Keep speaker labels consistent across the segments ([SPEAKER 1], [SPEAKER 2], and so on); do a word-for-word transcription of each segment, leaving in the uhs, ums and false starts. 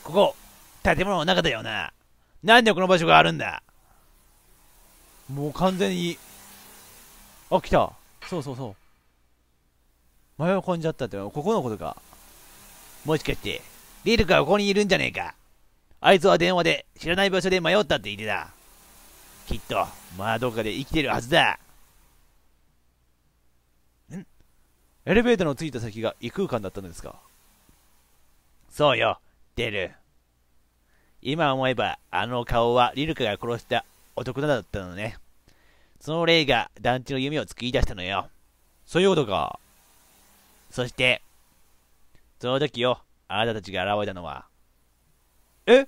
[SPEAKER 1] ここ、建物の中だよな。なんでこの場所があるんだ。もう完全に。あ、来た。そうそうそう。迷い込んじゃったって、ここのことか。もしかして、リルカがここにいるんじゃねえか。あいつは電話で知らない場所で迷ったって言ってた。きっと、まあどっかで生きてるはずだ。んエレベーターのついた先が異空間だったのですか。そうよ、デル。今思えば、あの顔はリルカが殺した男だったのね。その霊が団地の夢を作り出したのよ。そういうことか。そして、その時よ、あなたたちが現れたのは。え？ん？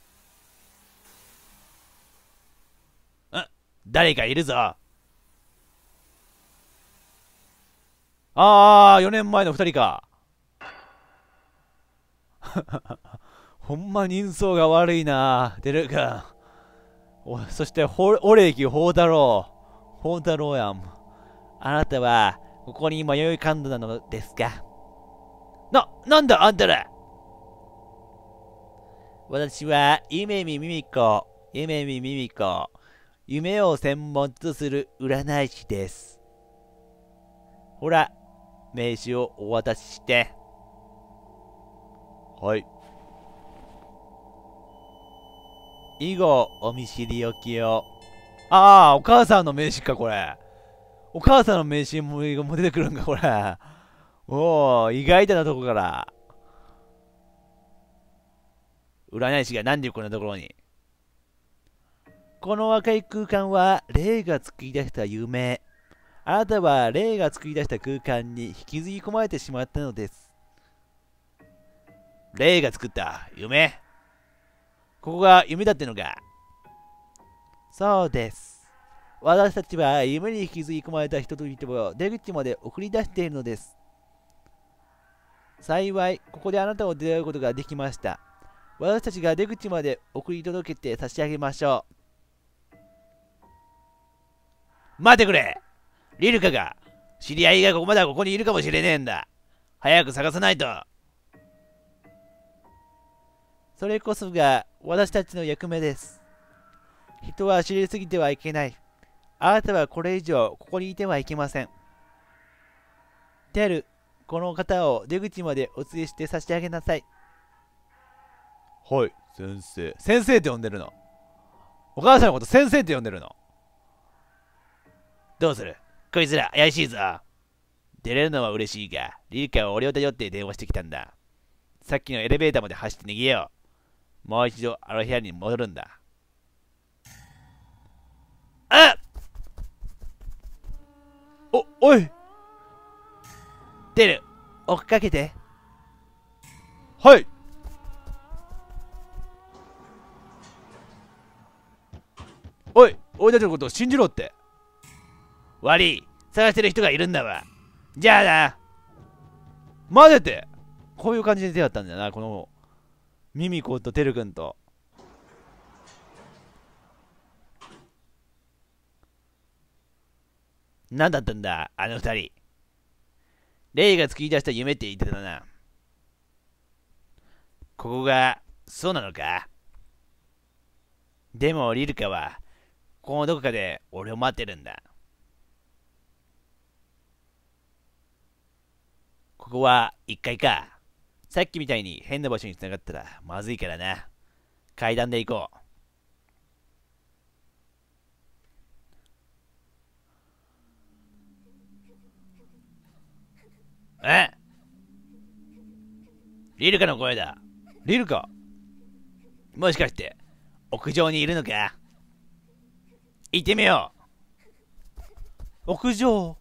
[SPEAKER 1] 誰かいるぞ。ああ、よねんまえのふたりか。ほんま人相が悪いな、デル君。お、そして、オレキホータロウ。ホータロウやん。あなたは、ここに迷い込んだのですか？な、なんだあんたら。私は、夢見ミミコ、夢見ミミコ、夢を専門とする占い師です。ほら、名刺をお渡しして。はい。以後、お見知りおきを。ああ、お母さんの名刺か、これ。お母さんの名刺も出てくるんか、これ。おお、意外だなとこから。占い師がなんでこんなところに。この赤い空間は霊が作り出した夢。あなたは霊が作り出した空間に引きずり込まれてしまったのです。霊が作った夢？ここが夢だってのか？そうです。私たちは夢に引きずり込まれた人々を出口まで送り出しているのです。幸い、ここであなたを出会うことができました。私たちが出口まで送り届けて差し上げましょう。待ってくれ！リルカが、知り合いがここまだここにいるかもしれねえんだ。早く探さないと。それこそが私たちの役目です。人は知りすぎてはいけない。あなたはこれ以上ここにいてはいけません。テル、この方を出口までお連れして差し上げなさい。はい、先生。先生って呼んでるの。お母さんのこと先生って呼んでるの。どうする？こいつら怪しいぞ。出れるのは嬉しいが、リルカは俺を頼って電話してきたんだ。さっきのエレベーターまで走って逃げよう。もう一度あの部屋に戻るんだ。あっ！お、おい！出る！追っかけて。はい！おい！俺たちのことを信じろって。悪い。探してる人がいるんだわ。じゃあな。待てて。こういう感じで出会ったんだよな、このミミコとテル君と。何だったんだ、あの二人。レイが作り出した夢って言ってたな。ここが、そうなのか？でもリルカは、このどこかで俺を待ってるんだ。ここはいっかいか。さっきみたいに変な場所に繋がったらまずいからな。階段で行こう。え？リルカの声だ。リルカ？もしかして、屋上にいるのか？行ってみよう。屋上。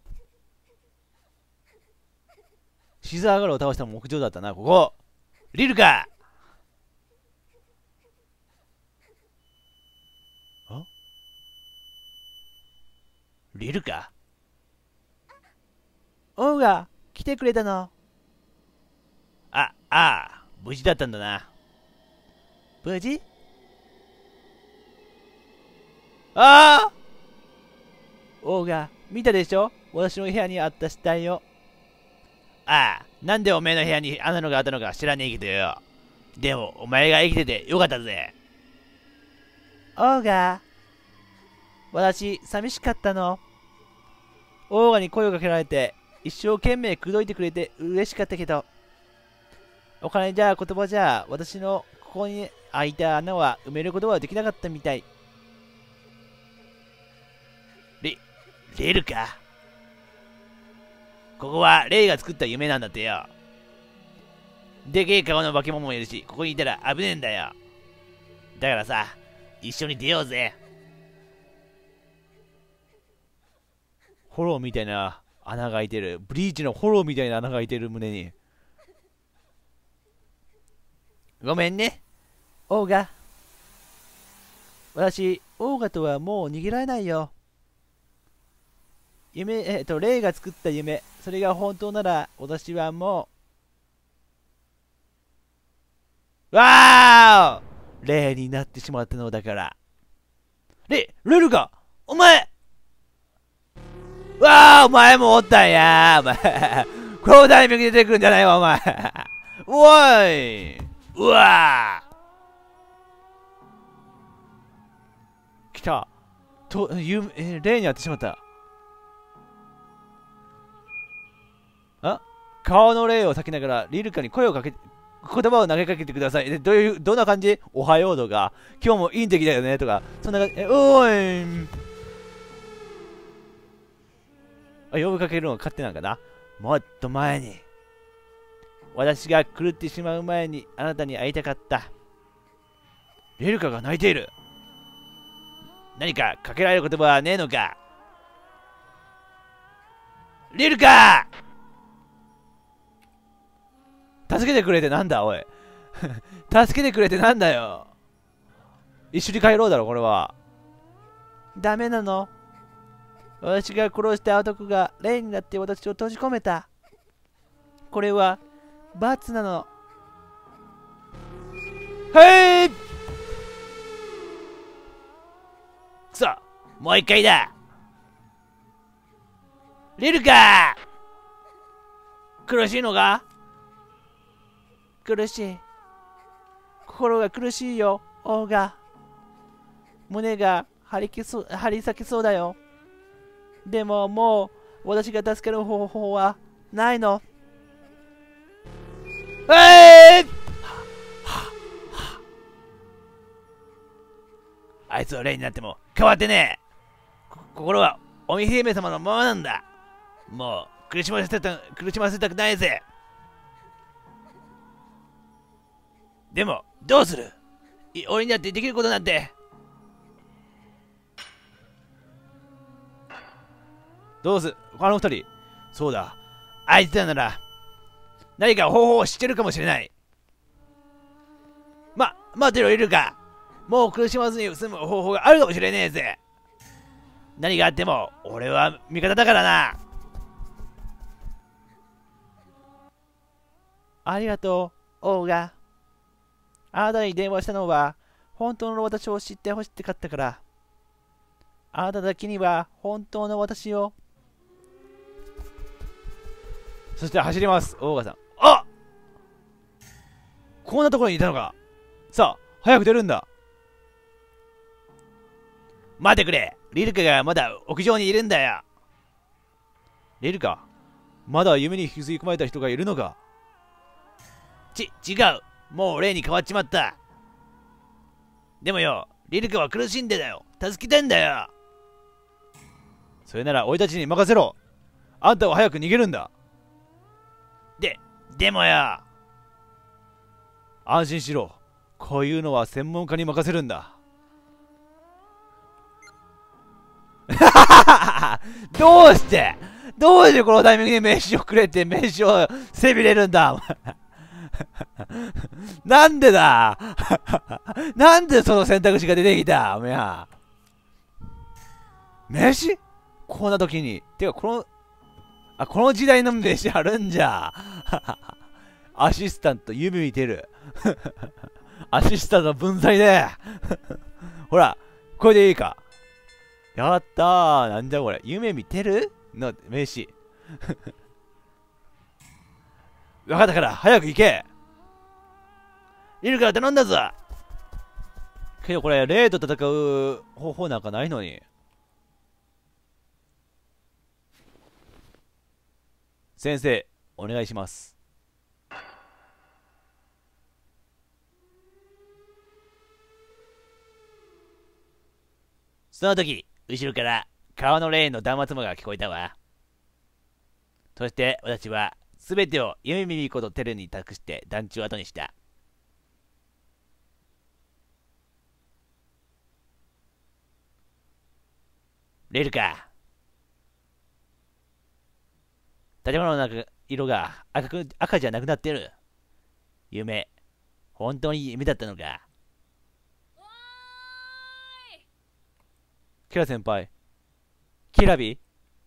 [SPEAKER 1] シザーガルを倒したのも屋上だったな、ここ。リルカ！あ？リルカ？オーガ、来てくれたの？あ、ああ、無事だったんだな。無事？ああ！オーガ、見たでしょ？私の部屋にあった死体を。ああ、なんでおめえの部屋にあんなのがあったのか知らねえけどよ。 でも、お前が生きててよかったぜ。オーガ、私、寂しかったの。オーガに声をかけられて、一生懸命口説いてくれて嬉しかったけど、お金じゃ言葉じゃ私のここに開いた穴は埋めることはできなかったみたい。レ、レルか。ここはレイが作った夢なんだってよ。でけえ顔の化け物もいるし、ここにいたら危ねえんだよ。だからさ、一緒に出ようぜ。ホローみたいな穴が開いてる。ブリーチのホローみたいな穴が開いてる胸に。ごめんね、オーガ。私、オーガとはもう逃げられないよ。夢、えっと、レイが作った夢、それが本当なら、私はもう、わーレイになってしまったのだから。レイ、レルかお前わーお前もおったんやお前このタイミングで出てくるんじゃないわ、お前おい、うわー来た。と、ゆ、えー、レイに会ってしまった。あ、顔の霊を避けながらリルカに声をかけ、言葉を投げかけてください。で、どういう、どんな感じ？おはようとか、今日もいい天気だよねとか、そんな感じ。え、おーい。あ、呼びかけるのが勝手なんかな。もっと前に。私が狂ってしまう前にあなたに会いたかった。リルカが泣いている。何かかけられる言葉はねえのか。リルカ助けてくれてなんだおい助けてくれてなんだよ。一緒に帰ろうだろこれは。ダメなの。私が殺した男が霊になって私を閉じ込めた。これは罰なの。へいくそ、もう一回だ。リルカ苦しいのか。苦しい。心が苦しいよ、オーガ。胸が張りきそ張り裂けそうだよ。でももう私が助ける方法はないの。えー、あいつは霊になっても変わってねえ。心は鬼姫様のままなんだ。もう苦しませた苦しませたくないぜ。でもどうする。俺にだってできることなんて。どうすあの二人。そうだ、あいつらなら何か方法を知ってるかもしれない。ま、待ってろいるか。もう苦しまずに済む方法があるかもしれねえぜ。何があっても俺は味方だからな。ありがとう、オーガ。あなたに電話したのは本当の私を知ってほしかったから。あなただけには本当の私を。そして走ります、オーガさん。あっ、こんなところにいたのか。さあ、早く出るんだ。待ってくれ、リルカがまだ屋上にいるんだよ。リルカ、まだ夢に引きずり込まれた人がいるのか。ち、違う。もう霊に変わっちまった。でもよ、リルカは苦しんでだよ。助けてんだよ。それなら俺たちに任せろ。あんたは早く逃げるんだ。で、でもよ。安心しろ。こういうのは専門家に任せるんだ。どうしてどうしてこのタイミングで飯をくれて飯をせびれるんだなんでだなんでその選択肢が出てきたおめや。飯こんな時に。てかこの、あ、この時代の飯あるんじゃ。アシスタント夢見てる。アシスタント分際で。ほら、これでいいか。やったー。なんだこれ。夢見てるの名詞。わかったから、早く行け。 リルカ頼んだぞ。けどこれ、レイと戦う方法なんかないのに。先生、お願いします。その時、後ろから川のレーンの断末魔が聞こえたわ。そして私は全てを夢見ることテルに託して団地を後にした。レールか。建物の中色が赤く赤じゃなくなってる。夢、本当に夢だったのか。キラ先輩。キラビ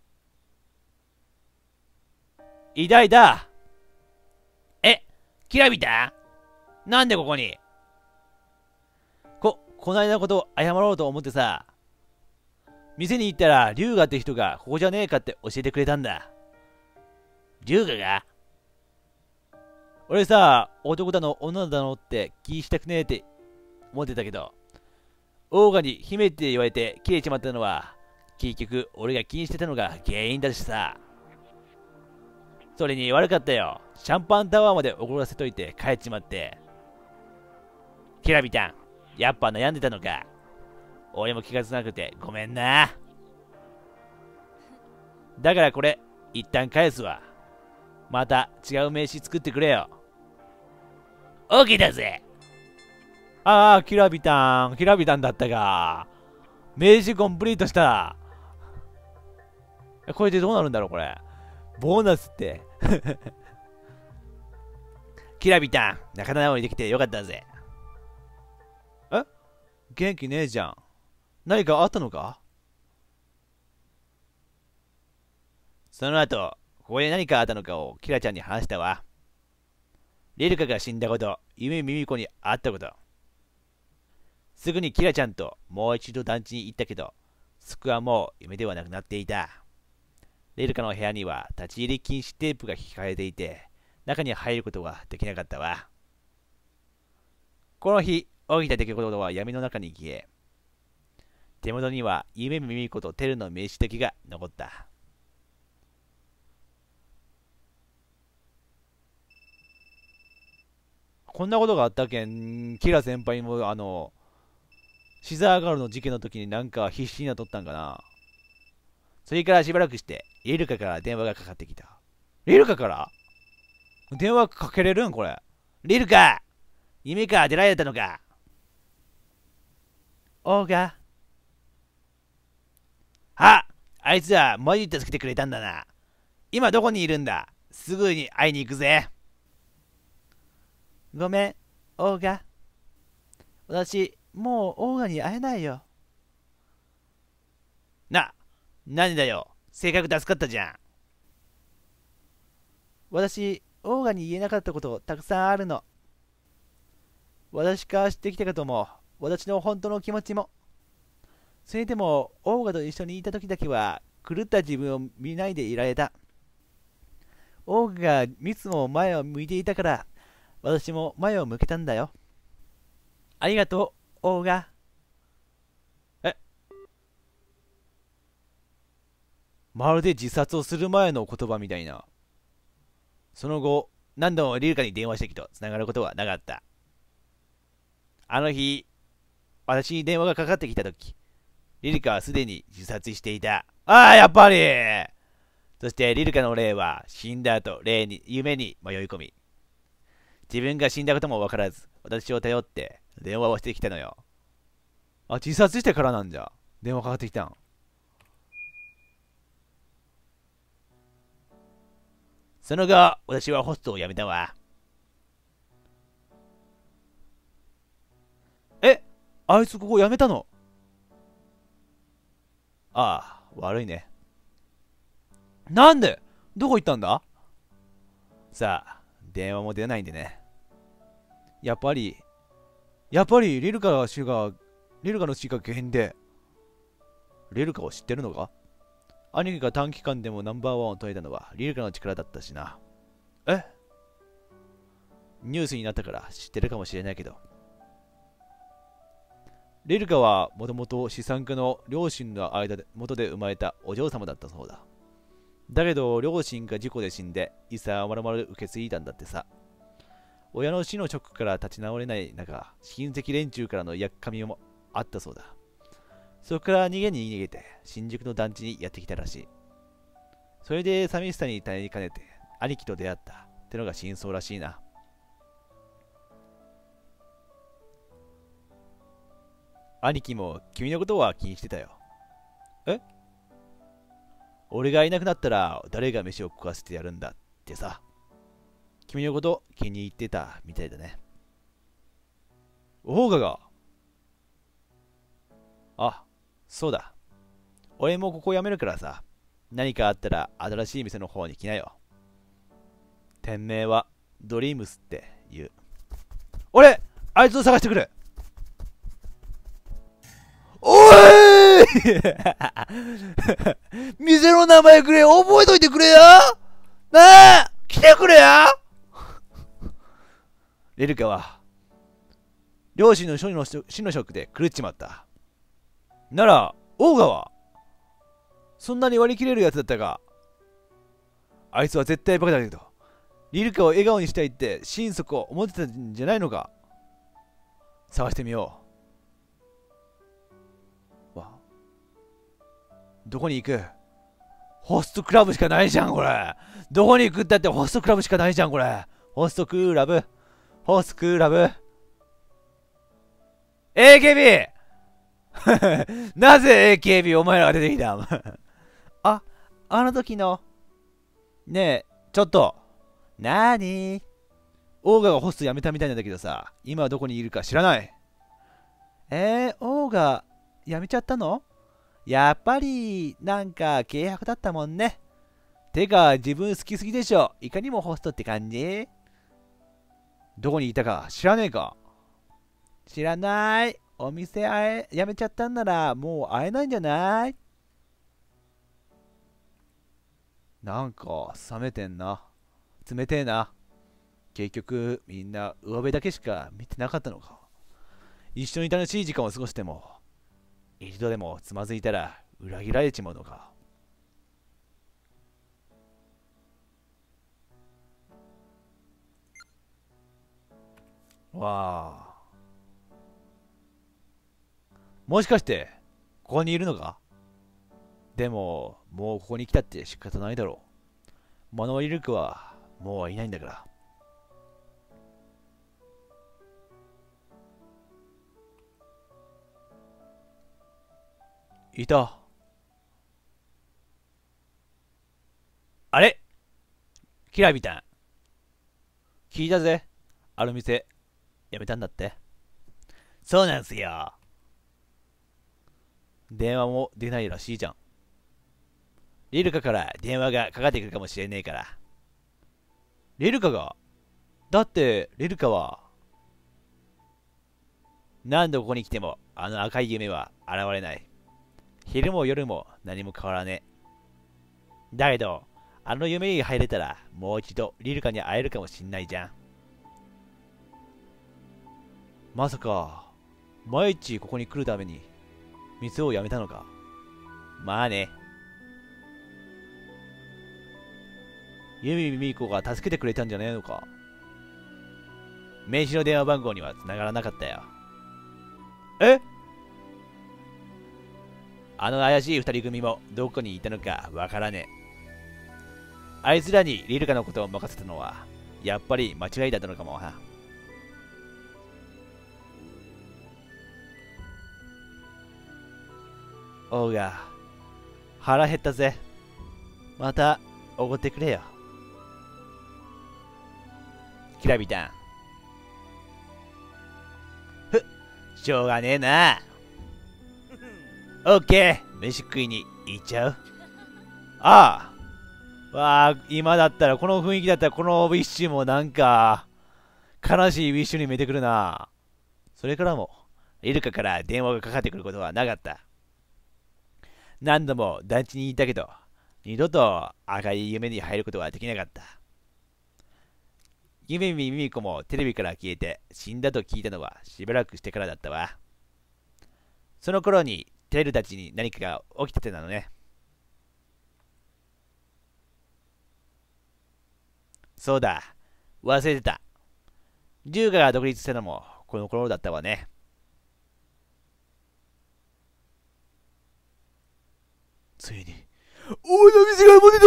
[SPEAKER 1] 偉大だ。え、キラビだ。なんでここに。こ、こないだのこと謝ろうと思ってさ。店に行ったら、龍河って人がここじゃねえかって教えてくれたんだ。龍河が俺さ、男だの女だのって気したくねえって思ってたけど、オーガに姫って言われて切れちまったのは、結局俺が気にしてたのが原因だしさ。それに悪かったよ。シャンパンタワーまで怒らせといて帰っちまって。キラビタン、やっぱ悩んでたのか。俺も気がつかなくてごめんな。だからこれ、一旦返すわ。また違う名刺作ってくれよ。オーケーだぜ。ああ、キラビタン、キラビタンだったか。名刺コンプリートした。これでどうなるんだろう、これ。ボーナスって。キラビタン、仲直りできてよかったぜ。え、元気ねえじゃん。何かあったのか。その後、ここで何かあったのかをキラちゃんに話したわ。リルカが死んだこと、夢ミミコに会ったこと。すぐにキラちゃんともう一度団地に行ったけど、そこはもう夢ではなくなっていた。リルカの部屋には立ち入り禁止テープが引かれていて、中に入ることはできなかったわ。この日、起きた出来事は闇の中に消え、手元には夢ミミコとテルの名刺だけが残った。こんなことがあったけん、キラ先輩もあの、シザーガールの事件の時になんか必死になっとったんかな。それからしばらくして、リルカから電話がかかってきた。リルカから電話かけれるんこれ。リルカ、夢から出られたのか。オーガ。あ、あいつはマジで助けてくれたんだな。今どこにいるんだ。すぐに会いに行くぜ。ごめん、オーガ。私、もうオーガに会えないよ。な、何だよ。性格助かったじゃん。私、オーガに言えなかったことたくさんあるの。私から知ってきたことも、私の本当の気持ちも。それでも、オーガと一緒にいた時だけは、狂った自分を見ないでいられた。オーガがいつも前を向いていたから、私も前を向けたんだよ。ありがとう、オーガ。え、まるで自殺をする前の言葉みたいな。その後、何度もリルカに電話してきと繋がることはなかった。あの日、私に電話がかかってきたとき、リルカはすでに自殺していた。ああ、やっぱり。そしてリルカの霊は死んだ後、霊に、夢に迷い込み、自分が死んだこともわからず、私を頼って電話をしてきたのよ。あ、自殺してからなんじゃ。電話かかってきたん。その後、私はホストを辞めたわ。え、あいつここ辞めたの。ああ、悪いね。なんでどこ行ったんだ。さあ、電話も出ないんでね。やっぱり、やっぱりリルカが死が、リルカの死が原因で、リルカを知ってるのか。兄貴が短期間でもナンバーワンを取れたのはリルカの力だったしな。えニュースになったから知ってるかもしれないけど、リルカはもともと資産家の両親の間で元で生まれたお嬢様だったそうだ。だけど両親が事故で死んで遺産をまるまる受け継いだんだってさ。親の死のショックから立ち直れない中、親戚連中からのやっかみもあったそうだ。そこから逃げに逃げて新宿の団地にやってきたらしい。それで寂しさに耐えかねて兄貴と出会ったってのが真相らしいな。兄貴も君のことは気にしてたよ。え？俺がいなくなったら誰が飯を食わせてやるんだってさ。君のこと気に入ってたみたいだね。オーガが。あ、そうだ。俺もここ辞めるからさ。何かあったら新しい店の方に来なよ。店名はドリームスって言う。俺、あいつを探してくる。おい店の名前くれ、覚えといてくれよ。なあ、来てくれよ。レルカは両親の死のショックで狂っちまった。ならオーガはそんなに割り切れるやつだったか。あいつは絶対バカだけど、リルカを笑顔にしたいって心底思ってたんじゃないのか。探してみよう。どこに行く？ホストクラブしかないじゃんこれ。どこに行くったってホストクラブしかないじゃんこれ。ホストクラブ、ホストクラブ エーケービー なぜ エーケービー お前らが出てきたあ、あの時の。ねえ、ちょっと。なーに？オーガがホスト辞めたみたいなんだけどさ、今はどこにいるか知らない。えー、オーガ辞めちゃったの？やっぱり、なんか契約だったもんね。てか、自分好きすぎでしょ。いかにもホストって感じ？どこにいたか知らねえか？知らない。お店あえ、やめちゃったんなら、もう会えないんじゃない？なんか、冷めてんな。冷てえな。結局、みんな上辺だけしか見てなかったのか。一緒に楽しい時間を過ごしても、一度でもつまずいたら裏切られちまうのか。わあ。もしかしてここにいるのか？でももうここに来たって仕方ないだろう。マノリルクはもういないんだから。いた。あれキラビタン。聞いたぜ。あの店、やめたんだって。そうなんすよ。電話も出ないらしいじゃん。リルカから電話がかかってくるかもしれねえから。リルカが？だってリルカは何度ここに来てもあの赤い夢は現れない。昼も夜も何も変わらねえ。だけどあの夢に入れたらもう一度リルカに会えるかもしんないじゃん。まさか毎日ここに来るために店を辞めたのか。まあね。ユミミコが助けてくれたんじゃねえのか。名刺の電話番号には繋がらなかったよ。え？あの怪しい二人組もどこにいたのかわからねえ。あいつらにリルカのことを任せたのはやっぱり間違いだったのかもな。オーガ、腹減ったぜ。またおごってくれよ。キラビタン。ふっ、しょうがねえな。オッケー、飯食いに行っちゃう。ああ。わあ、今だったら、この雰囲気だったら、このウィッシュもなんか、悲しいウィッシュに見えてくるな。それからも、リルカから電話がかかってくることはなかった。何度も団地にいたけど、二度と赤い夢に入ることはできなかった。 夢見ミミコもテレビから消えて死んだと聞いたのはしばらくしてからだったわ。その頃にテルたちに何かが起きててなのね。そうだ、忘れてた。龍河が独立したのもこの頃だったわね。ついに、大の店が持てた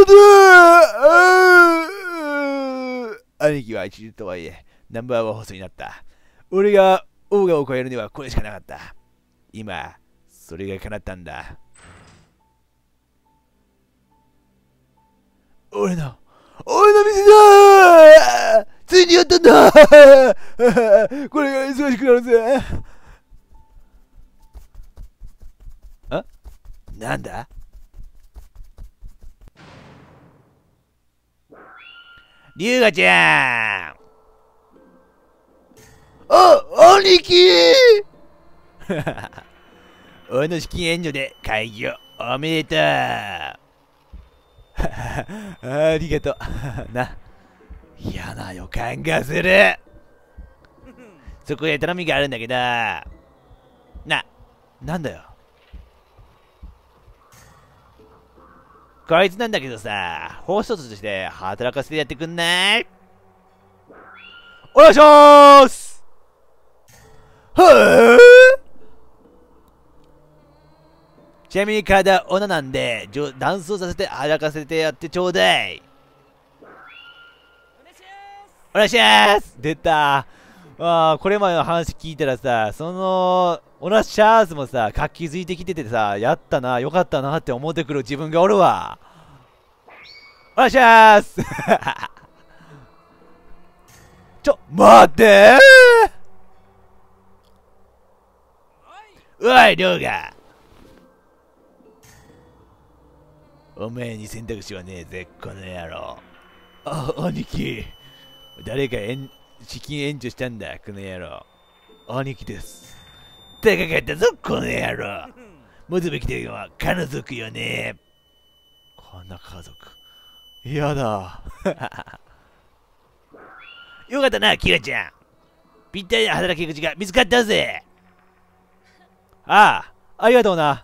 [SPEAKER 1] だ。兄貴は一流とはいえ、ナンバーワンホストになった。俺がオーガを超えるにはこれしかなかった。今、それが叶ったんだ。俺の、俺の店だ。ついにやったんだ。これが忙しくなるぜ。あ、なんだ？龍河ちゃん。あ、兄貴。俺の資金援助で会議をおめでとう。ありがとう。な、嫌な予感がする。そこで頼みがあるんだけど。な、なんだよ。こいつなんだけどさ、ホストとして働かせてやってくんない？お願いしまーす。はぁ？ちなみに体女なんで、ダンスをさせて働かせてやってちょうだい。お願いします。出た。ああ、これまでの話聞いたらさ、その、おなしゃーすもさ、活気づいてきててさ、やったな、よかったなって思ってくる自分がおるわ。お願いします。ちょ、待ってー。おい、龍河。お前に選択肢はねえぜ、この野郎。あ、兄貴。誰か資金援助したんだ、この野郎。兄貴です。高かったぞ、この野郎。持つべきというのは家族よね。こんな家族。嫌だ。よかったな、キラちゃん。ぴったりな働き口が見つかったぜ。ああ、ありがとうな。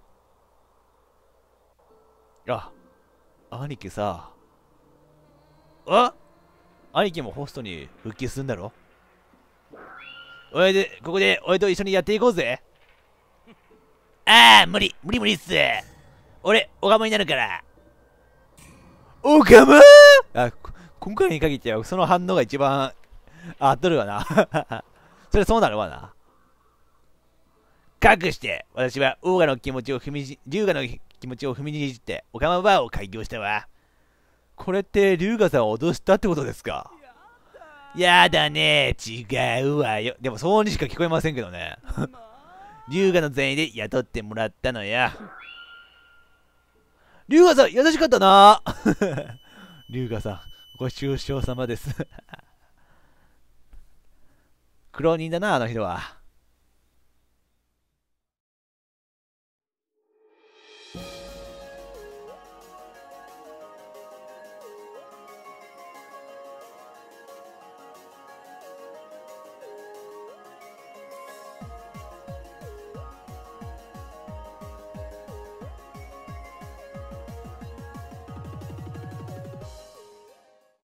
[SPEAKER 1] あ、兄貴さ。あ、兄貴もホストに復帰するんだろ？おいで、ここで俺と一緒にやっていこうぜ。ああ、無理、無理無理っす。俺、オカマになるから。オカマ？あ、今回に限ってはその反応が一番合っとるわな。それそうなるわな。かくして、私はオーガの気持ちを踏みじ、龍河の気持ちを踏みにじって、オカマバーを開業したわ。これって龍河さんを脅したってことですか？やだね、違うわよ。でもそうにしか聞こえませんけどね。龍河の善意で雇ってもらったのよ。龍河さん、優しかったな。龍河さん、ご愁傷様です。苦労人だな、あの人は。